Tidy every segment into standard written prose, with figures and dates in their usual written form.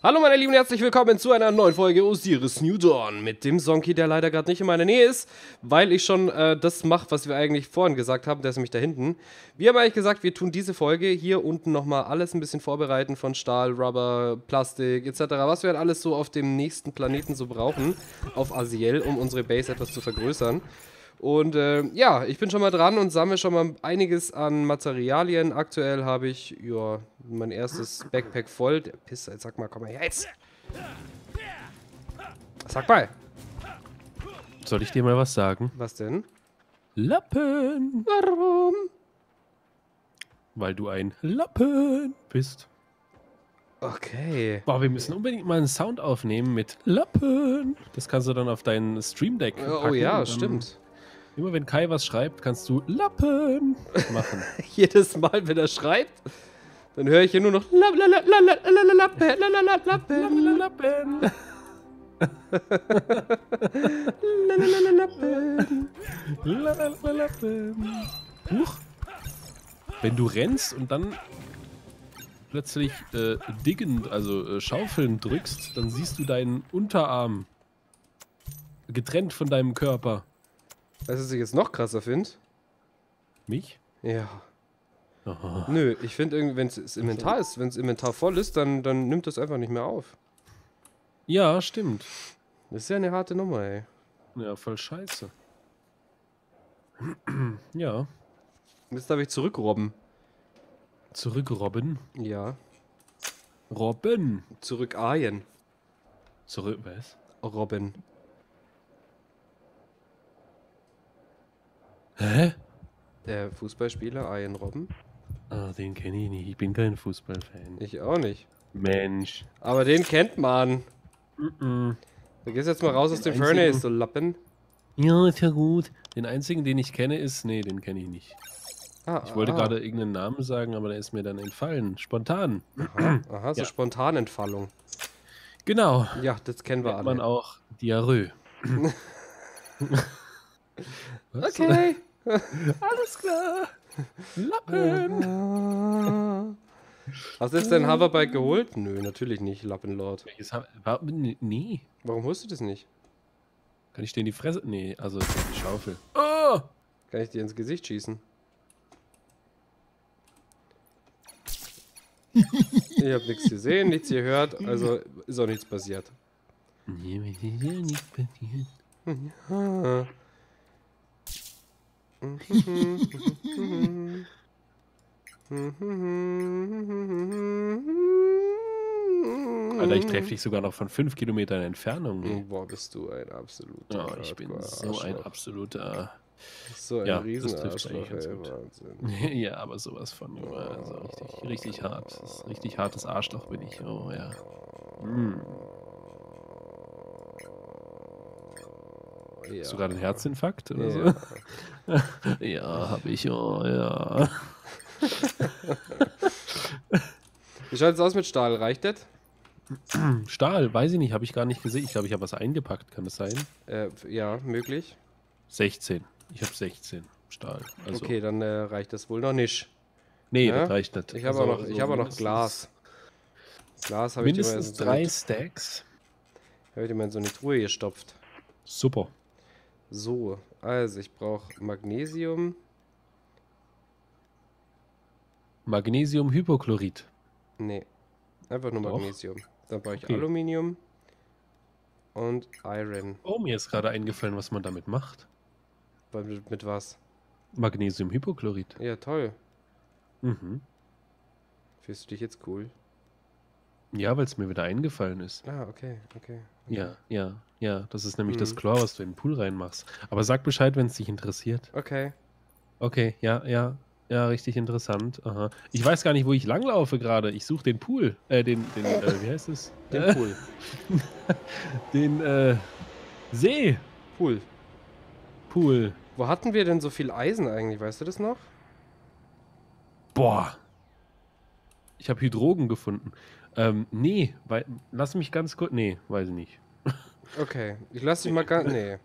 Hallo meine Lieben, herzlich willkommen zu einer neuen Folge Osiris New Dawn mit dem Sonky, der leider gerade nicht in meiner Nähe ist, weil ich schon das mache, was wir eigentlich vorhin gesagt haben, der ist nämlich da hinten. Wir haben eigentlich gesagt, wir tun diese Folge hier unten nochmal alles ein bisschen vorbereiten von Stahl, Rubber, Plastik etc., was wir halt alles so auf dem nächsten Planeten so brauchen, auf Aziel, um unsere Base etwas zu vergrößern. Und ja, ich bin schon mal dran und sammle schon mal einiges an Materialien. Aktuell habe ich, ja, mein erstes Backpack voll. Der Pisser, jetzt sag mal, komm mal her jetzt. Sag mal. Soll ich dir mal was sagen? Was denn? Lappen! Warum? Weil du ein Lappen bist. Okay. Boah, wir müssen unbedingt mal einen Sound aufnehmen mit Lappen. Das kannst du dann auf deinen Stream Deck packen. Oh ja, stimmt. Immer wenn Kai was schreibt, kannst du Lappen machen. Jedes Mal, wenn er schreibt, dann höre ich hier nur noch Lappen. Huch. Wenn du rennst und dann plötzlich diggend, also schaufeln drückst, dann siehst du deinen Unterarm getrennt von deinem Körper. Weißt du, was ich jetzt noch krasser finde? Mich? Ja. Aha. Nö, ich finde irgendwie, wenn es Inventar ist, wenn es Inventar voll ist, dann nimmt das einfach nicht mehr auf. Ja, stimmt. Das ist ja eine harte Nummer, ey. Ja, voll scheiße. Ja. Jetzt darf ich zurückrobben. Zurückrobben. Ja. Robben. Zurückaien. Zurück, was? Robben. Hä? Der Fußballspieler Arjen Robben? Ah, den kenne ich nicht. Ich bin kein Fußballfan. Ich auch nicht. Mensch. Aber den kennt man. Du gehst jetzt mal raus aus dem Furnace, so Lappen. Ja, ist ja gut. Den einzigen, den ich kenne, ist... Nee, den kenne ich nicht. Ich wollte gerade irgendeinen Namen sagen, aber der ist mir dann entfallen. Spontan. Aha, so Ja. Spontanentfallung. Genau. Ja, das kennen wir Nennt alle. man auch Diarrhoe. Was? Okay. Alles klar. Lappen. Hast du jetzt dein Hoverbike geholt? Nö, natürlich nicht, Lappenlord. Welches nee. Warum holst du das nicht? Kann ich dir in die Fresse... Nee, also ist das die Schaufel. Oh! Kann ich dir ins Gesicht schießen? Ich habe nichts gesehen, nichts gehört, also ist auch nichts passiert. Nee, mir ist ja nichts passiert. Ah. Alter, ich treffe dich sogar noch von 5 Kilometern Entfernung. Boah, bist du ein absoluter Oh, ich bin so ein absoluter... So ein Ja, Riesenarschloch, das trifft ey, eigentlich ganz Wahnsinn. Ja, aber sowas von... Also richtig hart. Das ist richtig hartes Arschloch bin ich. Oh, ja. Ja. Hast du gerade einen Herzinfarkt oder so? Ja. Ja, hab ich. Oh, ja. Wie schaut es aus mit Stahl? Reicht das? Stahl, weiß ich nicht, habe ich gar nicht gesehen. Ich glaube, ich habe was eingepackt, kann das sein? Ja, möglich. 16. Ich habe 16 Stahl. Also, Okay, dann reicht das wohl noch nicht. nee, Ja? das reicht nicht. Ich habe Also, auch noch, ich habe auch noch Glas. Glas habe ich immer in Mindestens so 3 Stacks. habe ich immer in so eine Truhe gestopft. Super. So, also ich brauche Magnesium. Magnesiumhypochlorid. Nee, einfach nur Doch. Magnesium. Dann brauche ich Okay. Aluminium und Iron. Oh, mir ist gerade eingefallen, was man damit macht. Mit was? Magnesiumhypochlorid. Ja, toll. Mhm. Fühlst du dich jetzt cool? Ja, weil es mir wieder eingefallen ist. Ah, okay, okay. Ja. Das ist nämlich das Chlor, was du in den Pool reinmachst. Aber sag Bescheid, wenn es dich interessiert. Okay. Okay, ja, richtig interessant. Aha. Ich weiß gar nicht, wo ich langlaufe gerade. Ich suche den Pool. Wie heißt es? Den Pool. Den See. Pool. Wo hatten wir denn so viel Eisen eigentlich? Weißt du das noch? Boah. Ich habe Hydrogen gefunden. Nee, lass mich ganz kurz. Nee, weiß ich nicht. Okay, ich lasse dich mal ganz. Nee.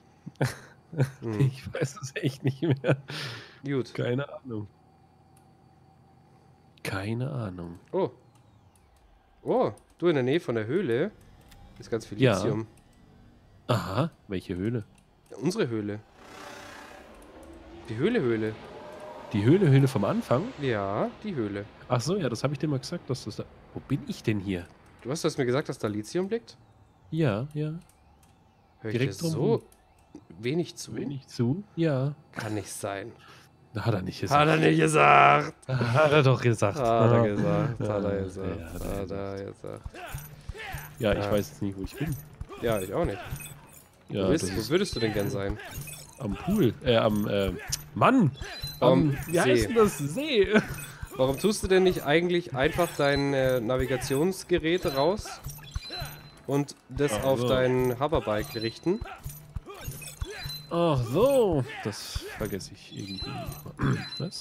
Ich weiß es echt nicht mehr. Gut. Keine Ahnung. Oh. Oh. Du, in der Nähe von der Höhle ist ganz viel Ja. Lithium. Aha, welche Höhle? Ja, unsere Höhle. Die Höhle. Die Höhle vom Anfang? Ja, die Höhle. Ach so, ja, das habe ich dir mal gesagt, dass das da... Wo bin ich denn hier? Du hast mir gesagt, dass da Lithium liegt? Ja, ja. Hör ich Direkt dir so drumherum. wenig zu? Wenig zu? Ja. Kann nicht sein. Hat er nicht gesagt. Hat er nicht gesagt. Hat er doch gesagt. Hat er gesagt. Hat er Ja, gesagt. ja, Hat er gesagt. Ja, ich Ja. weiß jetzt nicht, wo ich bin. Ja, ich auch nicht. Ja, Wo, das wo ist würdest du denn gern sein? am Pool. Mann! Wie heißt See. denn das? See! Warum tust du denn nicht eigentlich einfach dein Navigationsgerät raus und das Ach auf so. dein Hoverbike richten? Ach so, das vergesse ich irgendwie. Was?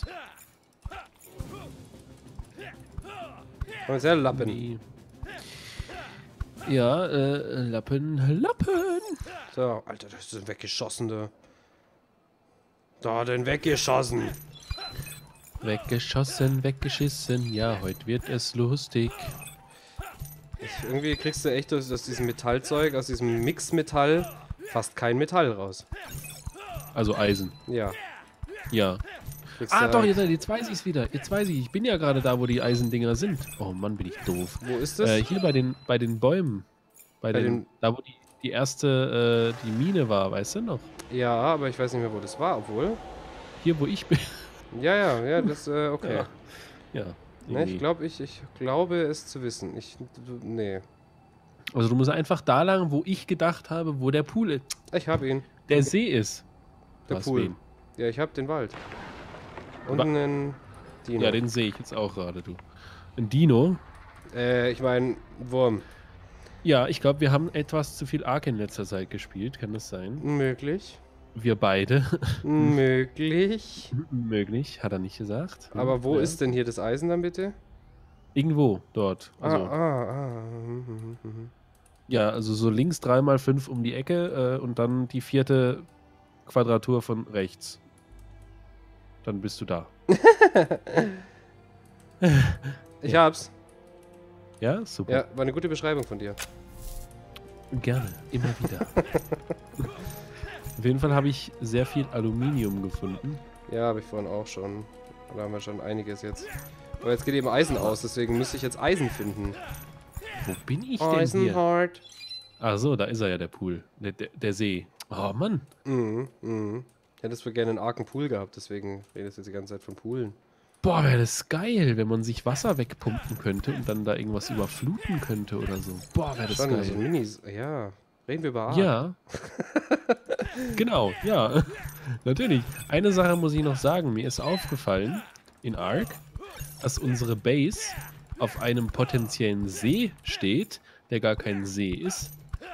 Und sehr Lappen. Nee. Ja, Lappen. So, Alter, das ist ein weggeschossene. Da den weggeschossen. Weggeschossen, weggeschissen. Ja, heute wird es lustig. Irgendwie kriegst du echt aus diesem Metallzeug, aus diesem Mixmetall, fast kein Metall raus. Also Eisen. Ja. Ja. Kriegst Ah, du doch, halt- jetzt weiß ich es wieder. Jetzt weiß ich. Ich bin ja gerade da, wo die Eisendinger sind. Oh Mann, bin ich doof. Wo ist das? Hier bei den Bäumen. Da, wo die erste die Mine war, weißt du noch? Ja, aber ich weiß nicht mehr, wo das war, obwohl. Hier, wo ich bin. Ja, das, okay. Ja. Ne, irgendwie. ich glaube es zu wissen. Nee. Also du musst einfach da lang, wo ich gedacht habe, wo der Pool ist. Ich habe ihn. Der See ist. Der Was, Pool. wen? Ja, ich habe den Wald. Und einen Dino. Ja, den sehe ich jetzt auch gerade, du. Ein Dino. Ich meine, Wurm. Ja, ich glaube, wir haben etwas zu viel Ark in letzter Zeit gespielt. Kann das sein? Möglich. Wir beide. Möglich. Möglich, hat er nicht gesagt. Aber wo Ja. ist denn hier das Eisen dann bitte? Irgendwo, dort. Also, ja, also so links 3x5 um die Ecke und dann die 4. Quadratur von rechts. Dann bist du da. Ich hab's. Ja, super. Ja, war eine gute Beschreibung von dir. Gerne, immer wieder. Auf jeden Fall habe ich sehr viel Aluminium gefunden. Ja, habe ich vorhin auch schon. Da haben wir schon einiges jetzt. Aber jetzt geht eben Eisen aus, deswegen müsste ich jetzt Eisen finden. Wo bin ich denn hier? Eisenhard. Ach so, da ist er ja, der Pool. Der See. Oh Mann. Hättest du gerne einen argen Pool gehabt, deswegen redest du jetzt die ganze Zeit von Poolen. Boah, wäre das geil, wenn man sich Wasser wegpumpen könnte und dann da irgendwas überfluten könnte oder so. Boah, wäre das Schon, geil. so Minis. Ja. Reden wir über Ark. Ja. Genau, ja. Natürlich. Eine Sache muss ich noch sagen. Mir ist aufgefallen in Ark, dass unsere Base auf einem potenziellen See steht, der gar kein See ist.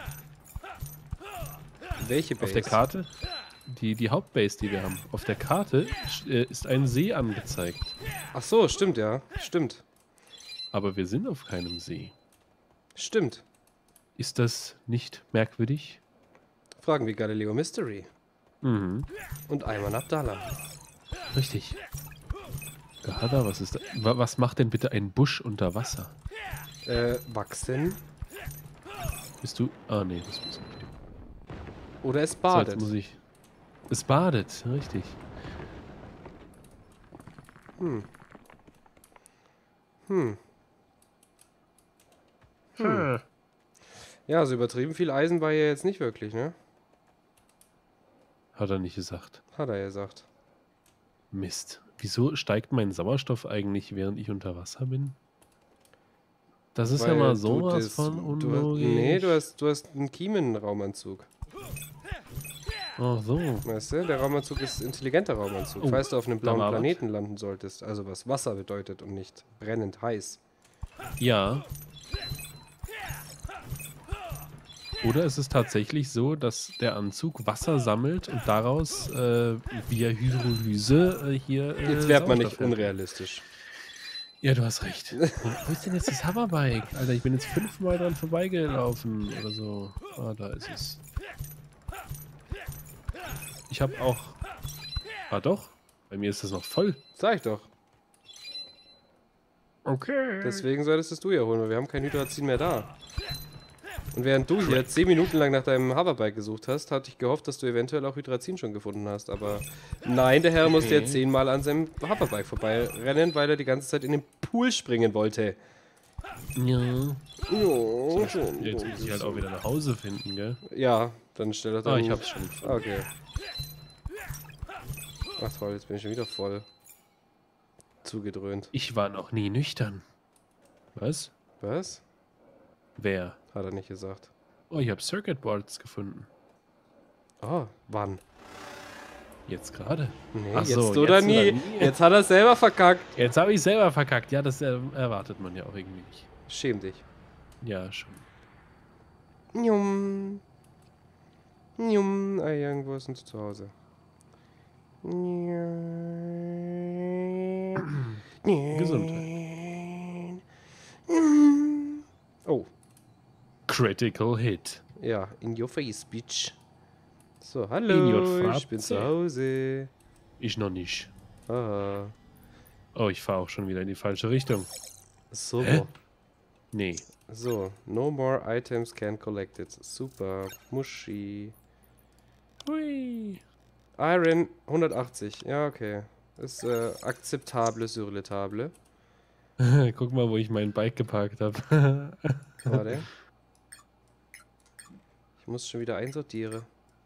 Welche Base? Auf der Karte, die Hauptbase, die wir haben. Auf der Karte ist ein See angezeigt. Ach so, stimmt, ja. Stimmt. Aber wir sind auf keinem See. Stimmt. Ist das nicht merkwürdig? Fragen wie Galileo Mystery. Mhm. Und Ayman Abdallah. Richtig. Gehada, was ist da? Was macht denn bitte ein Busch unter Wasser? Wachsen. Bist du. Ah, nee, das bist nicht du. Oder es So, jetzt badet. muss ich. Es badet, richtig. Ja, so übertrieben viel Eisen war ja jetzt nicht wirklich, ne? Hat er nicht gesagt. Hat er gesagt. Mist. Wieso steigt mein Sauerstoff eigentlich, während ich unter Wasser bin? Das ist ja Weil mal du sowas das- von du hast, unlogisch. Nee, du hast einen Kiemenraumanzug. Ach so. Weißt du? Der Raumanzug ist intelligenter Raumanzug. Oh, Falls du auf einem blauen da war was. Planeten landen solltest. Also was Wasser bedeutet und nicht brennend heiß. Ja. Oder ist es tatsächlich so, dass der Anzug Wasser sammelt und daraus via Hydrolyse hier. Jetzt wird man nicht Sauerstoff herstellt? unrealistisch. Ja, du hast recht. Wo ist denn jetzt das Hoverbike? Alter, ich bin jetzt 5-mal dran vorbeigelaufen oder so. Ah, da ist es. Ich habe auch. Ah, doch. Bei mir ist das noch voll. Sag ich doch. Okay. Deswegen solltest es du ja holen, weil wir haben kein Hydrazin mehr da. Und während du hier 10 Minuten lang nach deinem Hoverbike gesucht hast, hatte ich gehofft, dass du eventuell auch Hydrazin schon gefunden hast. Aber nein, der Herr musste jetzt 10-mal an seinem Hoverbike vorbeirennen, weil er die ganze Zeit in den Pool springen wollte. Ja. Oh, Jetzt muss ich halt auch wieder nach Hause finden, gell? ja, dann stell doch dann... Ah, ich hab's schon gefunden. Okay. Ach toll, jetzt bin ich schon wieder voll zugedröhnt. Ich war noch nie nüchtern. Was? Was? Wer? Hat er nicht gesagt. Oh, ich habe Circuit Boards gefunden. Oh, wann? Jetzt gerade. Nee, Ach jetzt so, oder jetzt nie. oder nie. Jetzt hat er selber verkackt. Jetzt habe ich selber verkackt. Ja, das erwartet man ja auch irgendwie nicht. Schäm dich. Ja, schon. Njum. Njum. Ah, irgendwo sind sie zu Hause. Gesundheit. Oh, Critical Hit. ja, in your face, bitch. So, In hallo, your ich bin Fratze. zu Hause. Ich noch nicht. Ah, Oh, ich fahre auch schon wieder in die falsche Richtung. so. Hä? Nee. So, no more items can collected. Super, Muschi. Hui. Iron 180, ja, okay. Ist akzeptable, surletable. Guck mal, wo ich mein Bike geparkt habe. Warte. Ich muss schon wieder einsortieren.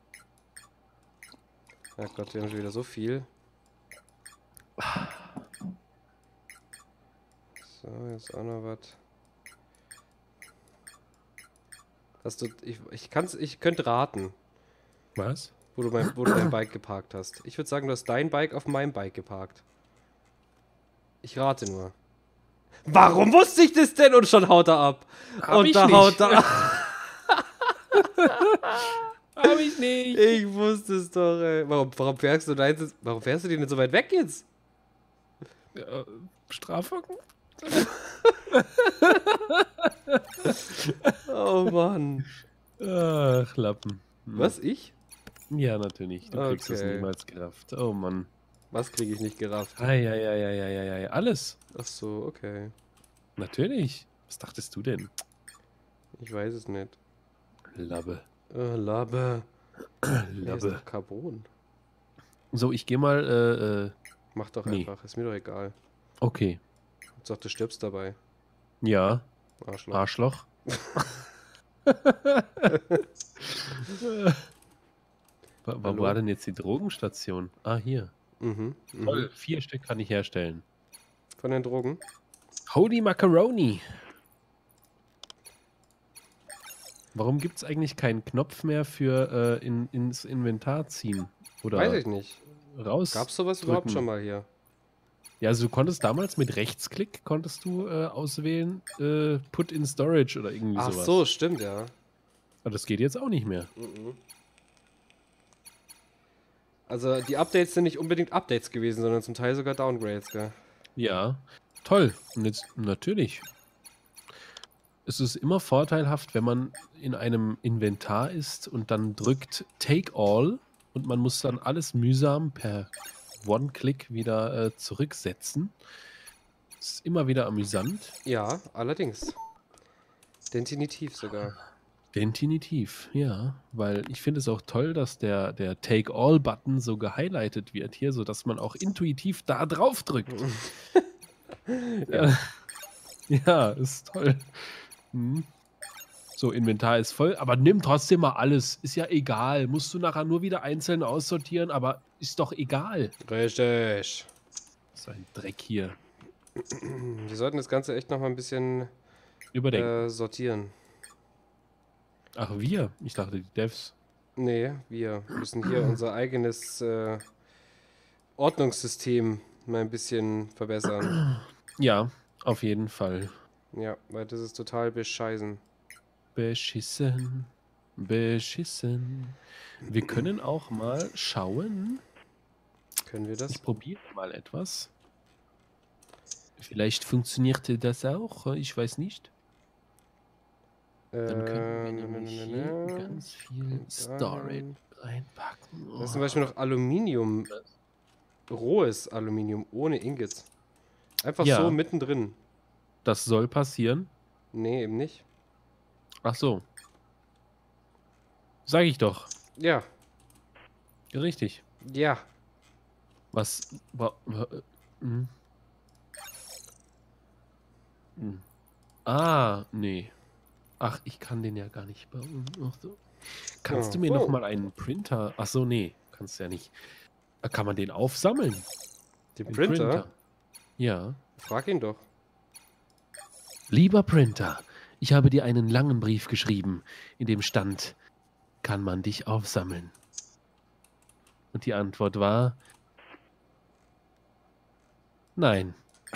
Ja Gott, wir haben schon wieder so viel. So, jetzt auch noch was. Hast du. Ich könnte raten, Was? wo du dein Bike geparkt hast. Ich würde sagen, du hast dein Bike auf meinem Bike geparkt. Ich rate nur. Warum wusste ich das denn? Und schon haut er ab. Hab Und ich da nicht. haut er ab. Hab ich nicht. Ich wusste es doch, ey. Warum fährst du denn nicht so weit weg jetzt? Strafhocken? Oh Mann. Ach, Lappen. Hm. Was, ich? Ja, natürlich. Du kriegst es Okay. niemals gerafft. Oh Mann. Was kriege ich nicht gerafft? Ei. Alles. Ach so, okay. Natürlich. Was dachtest du denn? Ich weiß es nicht. Labbe. Labe. Hier ist Labbe. doch Carbon. So, ich gehe mal, Mach doch Nee. einfach, ist mir doch egal. okay. Hauptsache, du stirbst dabei. Ja, Arschloch. Arschloch. Wo Hallo? war denn jetzt die Drogenstation? Ah, hier. Mhm. Toll, 4 Stück kann ich herstellen. Von den Drogen? Holy Macaroni. Warum gibt es eigentlich keinen Knopf mehr für ins Inventar ziehen? Oder Weiß ich nicht. raus? Gab's sowas überhaupt drücken? schon mal hier? Ja, also du konntest damals mit Rechtsklick konntest du auswählen, Put in Storage oder irgendwie Ach sowas. so, stimmt, ja. Aber das geht jetzt auch nicht mehr. Also die Updates sind nicht unbedingt Updates gewesen, sondern zum Teil sogar Downgrades, gell? Ja, toll. Und jetzt natürlich. Es ist immer vorteilhaft, wenn man in einem Inventar ist und dann drückt Take All und man muss dann alles mühsam per One-Click wieder zurücksetzen. Ist immer wieder amüsant. Ja, allerdings. Definitiv sogar. Definitiv, ja. Weil ich finde es auch toll, dass der Take All-Button so gehighlightet wird hier, sodass man auch intuitiv da drauf drückt. Ja. Ja, ist toll. Hm. So, Inventar ist voll, aber nimm trotzdem mal alles. Ist ja egal. Musst du nachher nur wieder einzeln aussortieren, aber ist doch egal. Richtig. So ein Dreck hier. Wir sollten das Ganze echt noch mal ein bisschen Überdenken. sortieren. Ach, wir? Ich dachte, die Devs. Nee, wir müssen hier unser eigenes Ordnungssystem mal ein bisschen verbessern. Ja, auf jeden Fall. Ja, weil das ist total bescheißen. Beschissen. Beschissen. Wir können auch mal schauen. Können wir das? Ich probiere mal etwas. Vielleicht funktionierte das auch. Ich weiß nicht. Dann können wir nämlich hier ganz viel Storage reinpacken. Da ist zum Beispiel noch Aluminium. Rohes Aluminium ohne Ingots. Einfach Ja. so mittendrin. Das soll passieren. Nee, eben nicht. Ach so. Sag ich doch. Ja, Richtig. ja. Was? Hm. Hm. Nee. Ach, ich kann den ja gar nicht bauen. Ach so. Kannst du mir noch mal einen Printer? Ach so, nee, kannst ja nicht. Kann man den aufsammeln? Den Den Printer? Ja. Frag ihn doch. Lieber Printer, ich habe dir einen langen Brief geschrieben, in dem stand, kann man dich aufsammeln? Und die Antwort war, nein.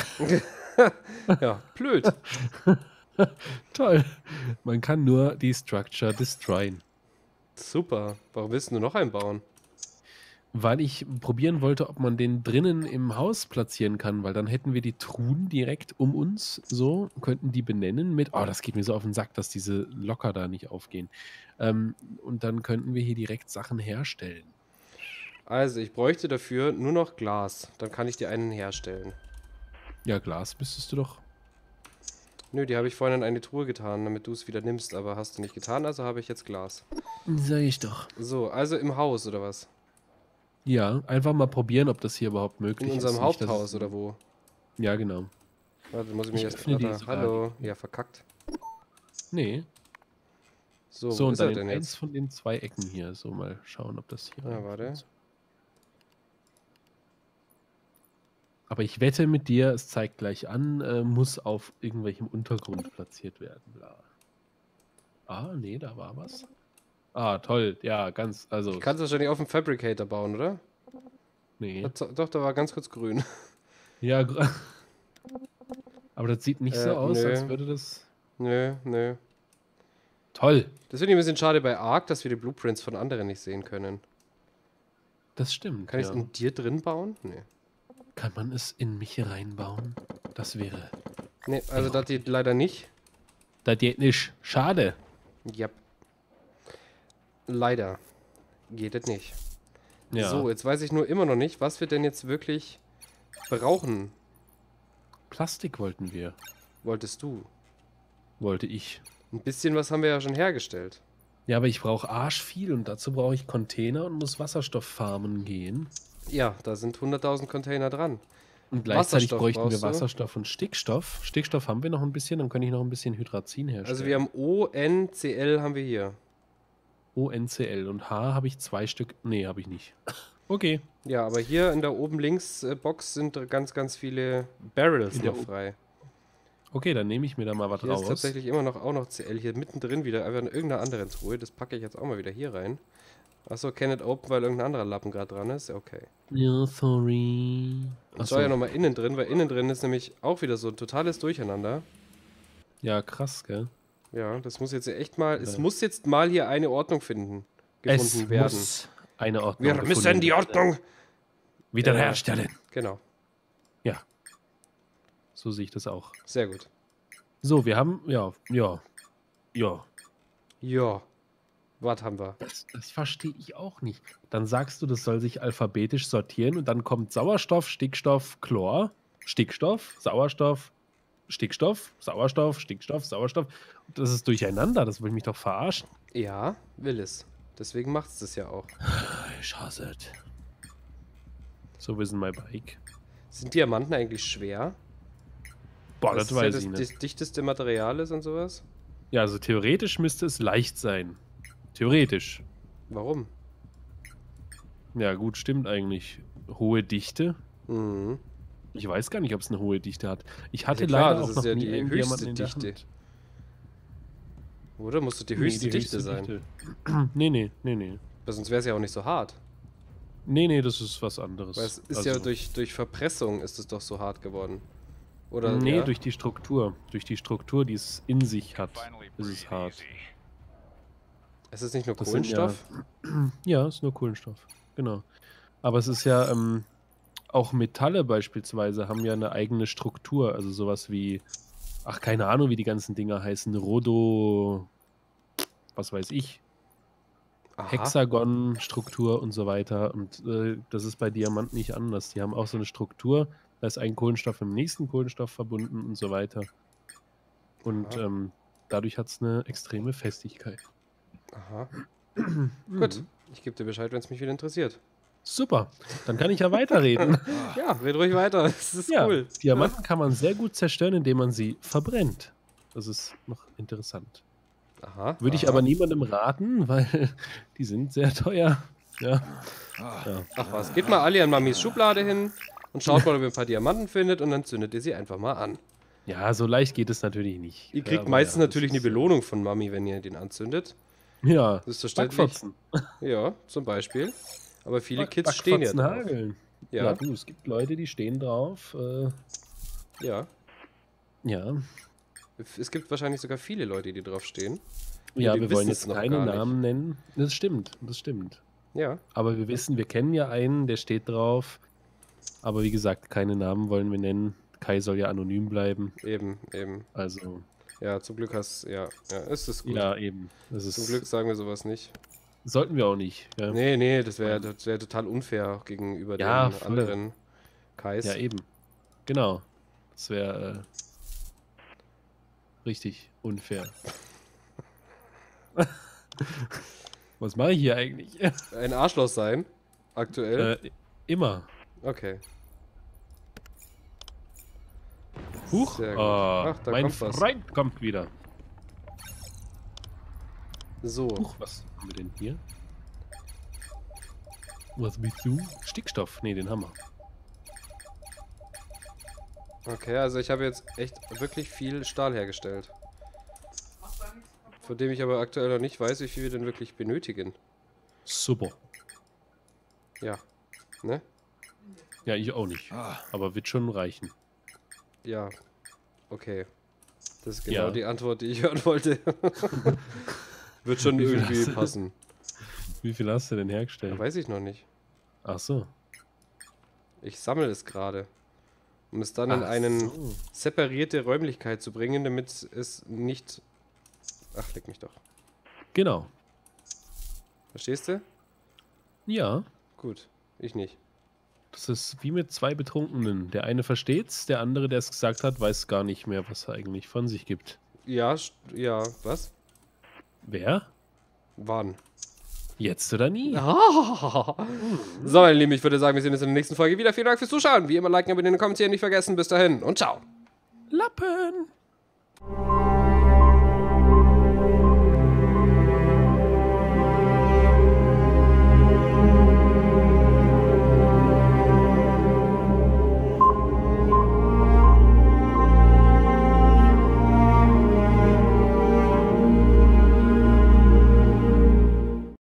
Ja, blöd. Toll. Man kann nur die Structure destroyen. Super. Warum willst du noch einen bauen? Weil ich probieren wollte, ob man den drinnen im Haus platzieren kann, weil dann hätten wir die Truhen direkt um uns, so, könnten die benennen mit, oh, das geht mir so auf den Sack, dass diese Locker da nicht aufgehen. Und dann könnten wir hier direkt Sachen herstellen. Also, ich bräuchte dafür nur noch Glas. Dann kann ich dir einen herstellen. Ja, Glas müsstest du doch. Nö, die habe ich vorhin in eine Truhe getan, damit du es wieder nimmst, aber hast du nicht getan, also habe ich jetzt Glas. Sag ich doch. So, also im Haus, oder was? Ja, einfach mal probieren, ob das hier überhaupt möglich In ist. unserem Nicht, dass Haupthaus, es- oder wo? Ja, genau. Warte, muss ich mich Ich erst... öffne die Warte, sogar. hallo. Ja, verkackt. Nee. So, So, wo und ist er dann denn in eins jetzt? von den 2 Ecken hier. So, mal schauen, ob das hier Ah, reinkommt. warte. Aber ich wette mit dir, es zeigt gleich an, muss auf irgendwelchem Untergrund platziert werden. Bla. Ah, nee, da war was. Ah, toll. Ja, ganz, also, Ich kann es wahrscheinlich auf dem Fabricator bauen, oder? nee. Doch, da war ganz kurz grün. Ja, aber das sieht nicht so aus, als Nö. würde das... Nö. Toll. Das finde ich ein bisschen schade bei Ark, dass wir die Blueprints von anderen nicht sehen können. Das stimmt, Kann ich es ja. in dir drin bauen? Nee. Kann man es in mich reinbauen? Das wäre... Nee, also das geht leider nicht. Das geht nicht. Schade. Yep. Leider geht es nicht. Ja. So, jetzt weiß ich nur immer noch nicht, was wir denn jetzt wirklich brauchen, Plastik wollten wir. wolltest du. Wollte ich. Ein bisschen was haben wir ja schon hergestellt. Ja, aber ich brauche arsch viel und dazu brauche ich Container und muss Wasserstofffarmen gehen. Ja, da sind 100.000 Container dran. Und gleichzeitig Wasserstoff bräuchten wir brauchst du? Wasserstoff und Stickstoff. Stickstoff haben wir noch ein bisschen, dann kann ich noch ein bisschen Hydrazin herstellen. Also wir haben ONCL haben wir hier. ONCL und H habe ich 2 Stück. Nee, habe ich nicht. Okay. Ja, aber hier in der oben links Box sind ganz viele Barrels In der noch frei. Okay, dann nehme ich mir da mal was Hier ist raus. tatsächlich immer noch auch noch CL hier mittendrin wieder, einfach in irgendeiner anderen Truhe. Das packe ich jetzt auch mal wieder hier rein. Achso, can it open, weil irgendein anderer Lappen gerade dran ist. Okay. Ja, sorry. Und zwar ja nochmal innen drin, weil innen drin ist nämlich auch wieder so ein totales Durcheinander. Ja, krass, gell? Ja, das muss jetzt echt mal, es Ja. muss jetzt mal hier eine Ordnung gefunden werden. muss eine Ordnung Wir gefunden müssen die werden. Ordnung. Wiederherstellen. Genau, Ja. So sehe ich das auch. sehr gut. So, wir haben, ja. Ja, was haben wir? Das verstehe ich auch nicht. Dann sagst du, das soll sich alphabetisch sortieren und dann kommt Sauerstoff, Stickstoff, Chlor, Stickstoff, Sauerstoff, Stickstoff, Sauerstoff, Stickstoff, Sauerstoff. Und das ist durcheinander, das will mich doch verarschen. Ja, will es. Deswegen macht es das ja auch. Ich hasse es. So wissen my bike. Sind Diamanten eigentlich schwer? Boah, Dass das es ja weiß das ich nicht. dichteste Material ist und sowas? Ja, also theoretisch müsste es leicht sein. Theoretisch. Warum? Ja, gut, stimmt eigentlich. Hohe Dichte. Mhm. Ich weiß gar nicht, ob es eine hohe Dichte hat. Ich hatte Ja klar, leider das auch ist noch ja nie die einen höchste Diamanten in der Dichte. Hand. Oder? Muss doch die Nee, höchste Dichte sein. Dichte. Nee. Weil sonst wäre es ja auch nicht so hart. Nee, das ist was anderes. Weil es ist Also, ja durch Verpressung ist es doch so hart geworden. Oder? Nee, ja? durch die Struktur. Durch die Struktur, die es in sich hat, ist es hart. Es ist nicht nur Das sind ja- Kohlenstoff? Ja, ist nur Kohlenstoff. Genau. Aber es ist ja, auch Metalle beispielsweise haben ja eine eigene Struktur. Also sowas wie, ach, keine Ahnung, wie die ganzen Dinger heißen. Rhodo, was weiß ich. Aha. Hexagon-Struktur und so weiter. Und das ist bei Diamanten nicht anders. Die haben auch so eine Struktur. Da ist ein Kohlenstoff im nächsten Kohlenstoff verbunden und so weiter. Und dadurch hat es eine extreme Festigkeit. Aha. Gut, ich gebe dir Bescheid, wenn es mich wieder interessiert. Super, dann kann ich ja weiterreden. Ja, red ruhig weiter. Das ist Ja, cool. Diamanten kann man sehr gut zerstören, indem man sie verbrennt. Das ist noch interessant. Aha. Würde ich aber niemandem raten, weil die sind sehr teuer. Ja. Ach was, geht mal alle an Mamis Schublade hin und schaut mal, ob ihr ein paar Diamanten findet und dann zündet ihr sie einfach mal an. Ja, so leicht geht es natürlich nicht. Ihr kriegt Aber meistens ja, natürlich eine Belohnung von Mami, wenn ihr den anzündet. Ja, Das ist verständlich. Backfotzen. Ja, zum Beispiel. Aber viele Kids stehen ja drauf. Hageln. Ja. Ja, du, es gibt Leute, die stehen drauf. Ja. Ja. Es gibt wahrscheinlich sogar viele Leute, die drauf stehen. Ja, die wir wollen wissen es jetzt noch keine gar nicht. Namen nennen. Das stimmt, das stimmt. Ja. Aber wir wissen, wir kennen ja einen, der steht drauf. Aber wie gesagt, keine Namen wollen wir nennen. Kai soll ja anonym bleiben. Eben. Also, Ja, zum Glück ja, ist es gut. ja, eben. Das ist, Zum Glück sagen wir sowas nicht. sollten wir auch nicht. Ja, Nee, das wäre total unfair auch gegenüber Ja, den voll. anderen Kais. ja eben. Genau. Das wäre richtig unfair. Was mache ich hier eigentlich? Ein Arschloch sein, aktuell. Immer. Okay. Huch, Sehr gut. Ach, da mein kommt was. Freund kommt wieder. So. Huch, was haben wir denn hier? Was willst du? Stickstoff. Nee, den haben wir. Okay, also ich habe jetzt echt wirklich viel Stahl hergestellt. Von dem ich aber aktuell noch nicht weiß, wie viel wir denn wirklich benötigen. Super. Ja. Ne? Ja, ich auch nicht. Aber wird schon reichen. Ja. Okay. Das ist genau Ja. die Antwort, die ich hören wollte. Wird schon Wie viel irgendwie hast du? passen. Wie viel hast du denn hergestellt? Weiß ich noch nicht. Ach so. Ich sammle es gerade. Um es dann in Ach eine so. separierte Räumlichkeit zu bringen, damit es nicht... Ach, leck mich doch. Genau. Verstehst du? Ja. Gut. Ich nicht. Das ist wie mit zwei Betrunkenen. Der eine versteht's, der andere, der es gesagt hat, weiß gar nicht mehr, was er eigentlich von sich gibt. Ja, ja, was? Wer? Wann? Jetzt oder nie? So, meine Lieben, ich würde sagen, wir sehen uns in der nächsten Folge wieder. Vielen Dank fürs Zuschauen. Wie immer, liken, abonnieren, kommentieren nicht vergessen. Bis dahin und ciao. Lappen!